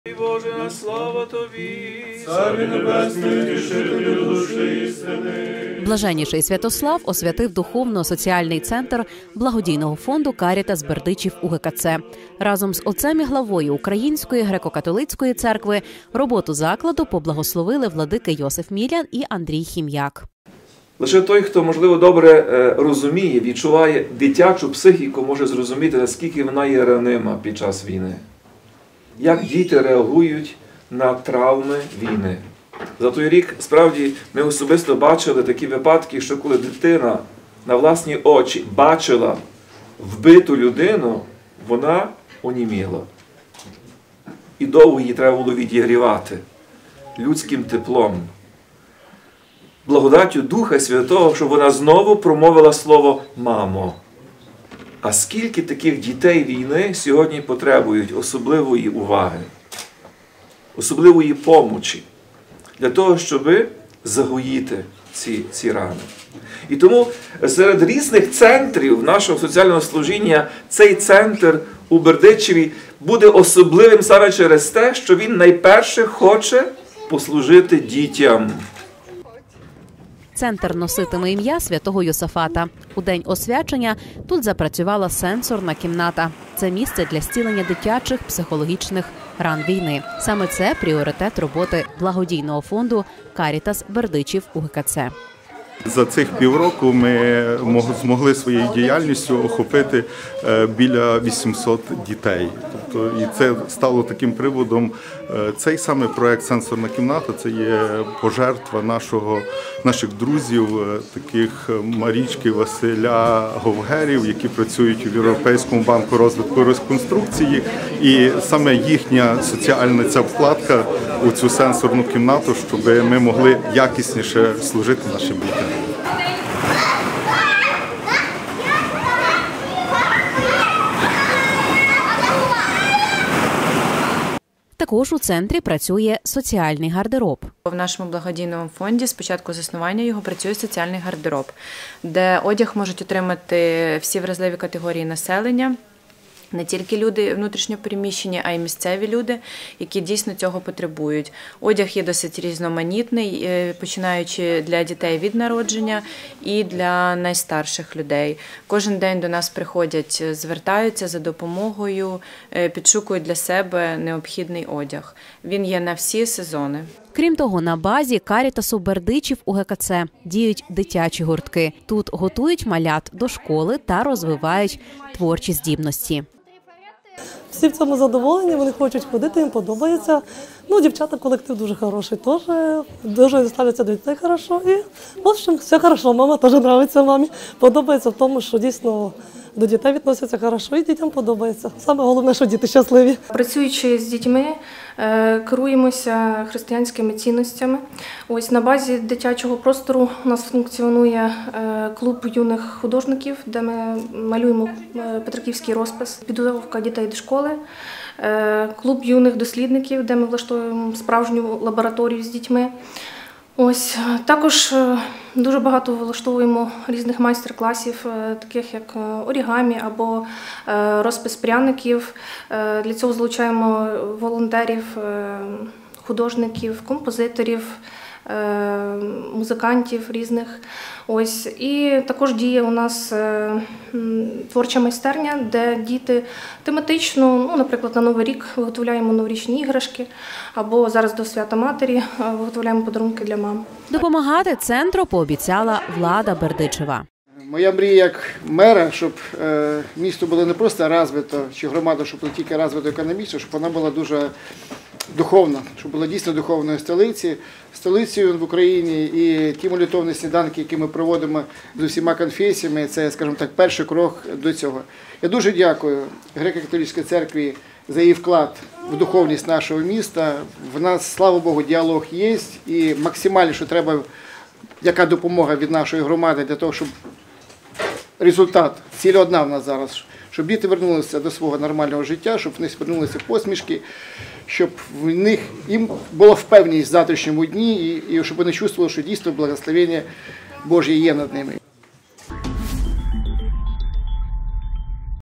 Боже, на слава Тобі, Царю небесний, утішителю душі істини. Блаженніший Святослав освятив духовно-соціальний центр благодійного фонду «Карітас Бердичів» УГКЦ. Разом з отцем і главою Української греко-католицької церкви роботу закладу поблагословили владики Йосиф Мілян і Андрій Хім'як. Лише той, хто, можливо, добре розуміє, відчуває дитячу психіку, може зрозуміти, наскільки вона є ранима під час війни. Як діти реагують на травми війни. За той рік, справді, ми особисто бачили такі випадки, що коли дитина на власні очі бачила вбиту людину, вона оніміла. І довго її треба було відігрівати людським теплом. Благодаттю Духа Святого, щоб вона знову промовила слово «мамо». А скільки таких дітей війни сьогодні потребують особливої уваги, особливої помочі для того, щоб загоїти ці рани. І тому серед різних центрів нашого соціального служіння цей центр у Бердичеві буде особливим саме через те, що він найперше хоче послужити дітям. Центр носитиме ім'я святого Йосафата. У день освячення тут запрацювала сенсорна кімната. Це місце для зцілення дитячих психологічних ран війни. Саме це пріоритет роботи благодійного фонду «Карітас Бердичів» УГКЦ. За цих півроку ми змогли своєю діяльністю охопити біля 800 дітей. Тобто, і це стало таким приводом. Цей саме проект «Сенсорна кімната» – це є пожертва наших друзів, таких Марічки, Василя Говгерів, які працюють в Європейському банку розвитку і реконструкції. І саме їхня соціальна ця вкладка у цю сенсорну кімнату, щоб ми могли якісніше служити нашим дітям. Також у центрі працює соціальний гардероб. В нашому благодійному фонді з початку заснування його працює соціальний гардероб, де одяг можуть отримати всі вразливі категорії населення. Не тільки люди внутрішньопереміщені, а й місцеві люди, які дійсно цього потребують. Одяг є досить різноманітний, починаючи для дітей від народження і для найстарших людей. Кожен день до нас приходять, звертаються за допомогою, підшукують для себе необхідний одяг. Він є на всі сезони. Крім того, на базі «Карітасу Бердичів» УГКЦ діють дитячі гуртки. Тут готують малят до школи та розвивають творчі здібності. Всі в цьому задоволені, вони хочуть ходити, їм подобається. Дівчата, колектив дуже хороший, теж дуже ставляться до дітей хорошо. І, в общем, все хорошо, мама теж подобається мамі. Подобається в тому, що дійсно до дітей відносяться хорошо і дітям подобається. Саме головне, що діти щасливі. Працюючи з дітьми, керуємося християнськими цінностями. Ось на базі дитячого простору у нас функціонує клуб юних художників, де ми малюємо петриківський розпис, підготовка дітей до школи, клуб юних дослідників, де ми влаштовуємо справжню лабораторію з дітьми. Ось також дуже багато влаштовуємо різних майстер-класів, таких як орігамі або розпис пряників. Для цього залучаємо волонтерів, художників, композиторів, музикантів різних. Ось. І також діє у нас творча майстерня, де діти тематично, наприклад, на Новий рік виготовляємо новорічні іграшки, або зараз до Свята Матері виготовляємо подарунки для мам. Допомагати центру пообіцяла влада Бердичева. Моя мрія як мера, щоб місто було не просто розвито, чи громада, щоб було тільки розвито економічно, щоб вона була дуже духовна, щоб була дійсно духовною столицею в Україні. І ті молитовні сніданки, які ми проводимо з усіма конфесіями, це, скажімо так, перший крок до цього. Я дуже дякую Греко-католицькій церкві за її вклад в духовність нашого міста. В нас, слава Богу, діалог є, і максимально, що треба, яка допомога від нашої громади для того, щоб результат, ціль одна в нас зараз, щоб діти повернулися до свого нормального життя, щоб в них повернулися посмішки, щоб їм була впевненість в завтрашньому дні і щоб вони чувствували, що дійсно благословення Божє є над ними.